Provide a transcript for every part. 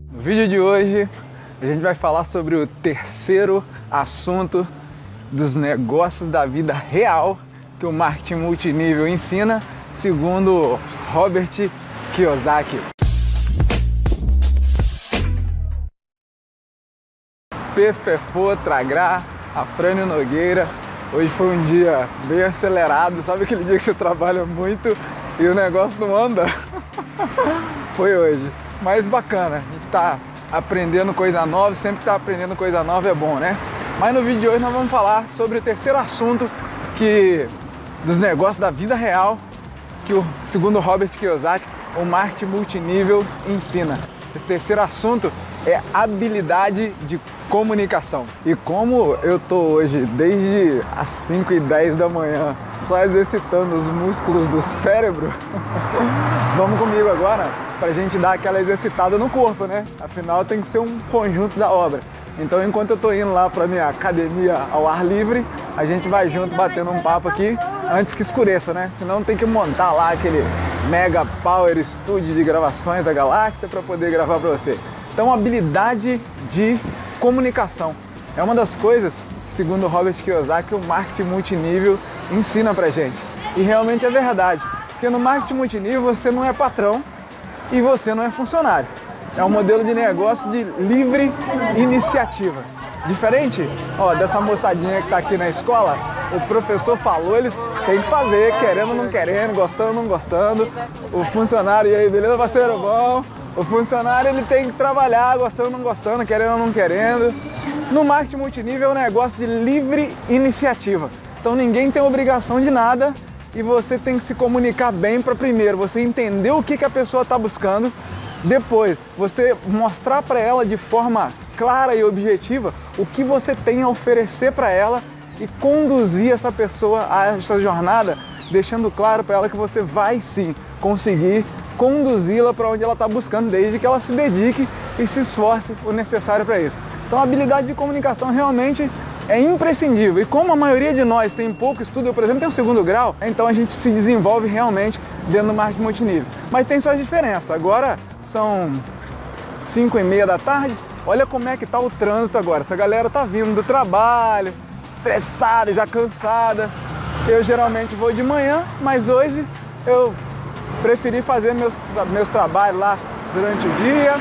No vídeo de hoje, a gente vai falar sobre o terceiro assunto dos negócios da vida real que o marketing multinível ensina, segundo Robert Kiyosaki. Pefefô, Tragrá, Afrânio Nogueira. Hoje foi um dia bem acelerado, sabe aquele dia que você trabalha muito e o negócio não anda? Foi hoje, mas bacana, a gente está aprendendo coisa nova, sempre que está aprendendo coisa nova é bom, né? Mas no vídeo de hoje nós vamos falar sobre o terceiro assunto dos negócios da vida real que, segundo Robert Kiyosaki, o marketing multinível ensina. Esse terceiro assunto é habilidade de comunicação. E como eu tô hoje desde as 5h10 da manhã só exercitando os músculos do cérebro, vamos comigo agora pra gente dar aquela exercitada no corpo, né? Afinal tem que ser um conjunto da obra. Então enquanto eu tô indo lá pra minha academia ao ar livre, a gente vai junto batendo um papo aqui antes que escureça, né? Senão tem que montar lá aquele Mega Power Studio de gravações da galáxia para poder gravar para você. Então, habilidade de comunicação é uma das coisas, segundo Robert Kiyosaki, que o marketing multinível ensina pra gente. E realmente é verdade, porque no marketing multinível você não é patrão e você não é funcionário. É um modelo de negócio de livre iniciativa. Diferente, ó, dessa moçadinha que está aqui na escola, o professor falou, eles têm que fazer, querendo ou não querendo, gostando ou não gostando. O funcionário, e aí, beleza, parceiro? Bom. O funcionário, ele tem que trabalhar, gostando ou não gostando, querendo ou não querendo. No marketing multinível é um negócio de livre iniciativa. Então ninguém tem obrigação de nada e você tem que se comunicar bem para primeiro você entender o que a pessoa está buscando. Depois, você mostrar para ela de forma clara e objetiva o que você tem a oferecer para ela e conduzir essa pessoa a essa jornada, deixando claro para ela que você vai sim conseguir conduzi-la para onde ela está buscando, desde que ela se dedique e se esforce o necessário para isso. Então a habilidade de comunicação realmente é imprescindível. E como a maioria de nós tem pouco estudo, eu, por exemplo, tenho 2º grau, então a gente se desenvolve realmente dentro do marketing multinível. Mas tem suas diferenças. Agora são 5h30 da tarde, olha como é que está o trânsito agora. Essa galera está vindo do trabalho, estressada, já cansada. Eu geralmente vou de manhã, mas hoje eu preferi fazer meus trabalhos lá durante o dia,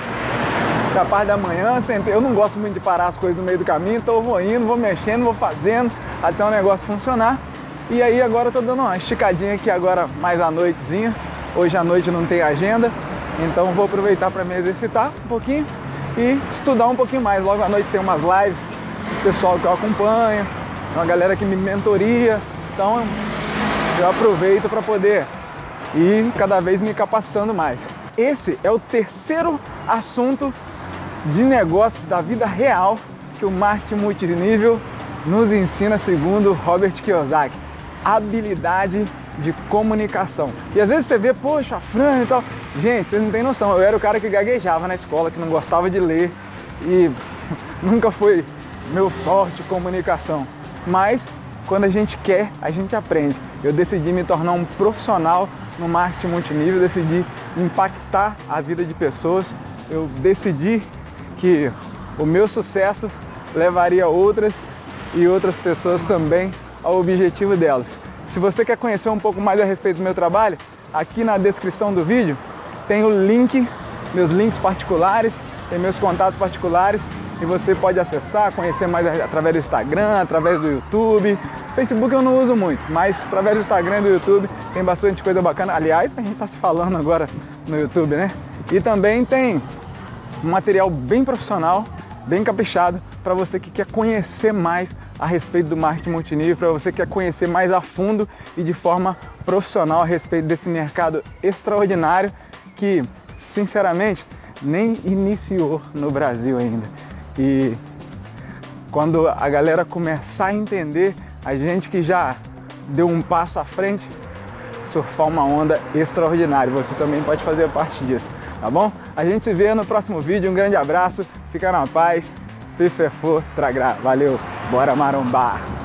da parte da manhã. Eu não gosto muito de parar as coisas no meio do caminho, então eu vou indo, vou mexendo, vou fazendo até o negócio funcionar. E aí agora eu tô dando uma esticadinha aqui agora mais à noitezinha. Hoje à noite não tem agenda, então vou aproveitar para me exercitar um pouquinho e estudar um pouquinho mais. Logo à noite tem umas lives, pessoal que eu acompanho, uma galera que me mentoria, então eu aproveito para poder ir cada vez me capacitando mais. Esse é o terceiro assunto de negócios da vida real que o marketing multinível nos ensina, segundo Robert Kiyosaki. Habilidade de comunicação. E às vezes você vê, poxa, Fran e tal. Gente, vocês não têm noção, eu era o cara que gaguejava na escola, que não gostava de ler e nunca foi meu forte comunicação. Mas quando a gente quer, a gente aprende. Eu decidi me tornar um profissional no marketing multinível, decidi impactar a vida de pessoas. Eu decidi que o meu sucesso levaria outras e outras pessoas também ao objetivo delas. Se você quer conhecer um pouco mais a respeito do meu trabalho, aqui na descrição do vídeo tem o link, meus links particulares, tem meus contatos particulares e você pode acessar, conhecer mais através do Instagram, através do YouTube. Facebook eu não uso muito, mas através do Instagram e do YouTube tem bastante coisa bacana. Aliás, a gente está se falando agora no YouTube, né? E também tem um material bem profissional, bem caprichado, para você que quer conhecer mais a respeito do marketing multinível, para você que quer conhecer mais a fundo e de forma profissional a respeito desse mercado extraordinário que, sinceramente, nem iniciou no Brasil ainda. E quando a galera começar a entender, a gente que já deu um passo à frente, surfar uma onda extraordinária. Você também pode fazer parte disso, tá bom? A gente se vê no próximo vídeo. Um grande abraço, fica na paz. Pefefô, Tragrá. Valeu, bora marombar!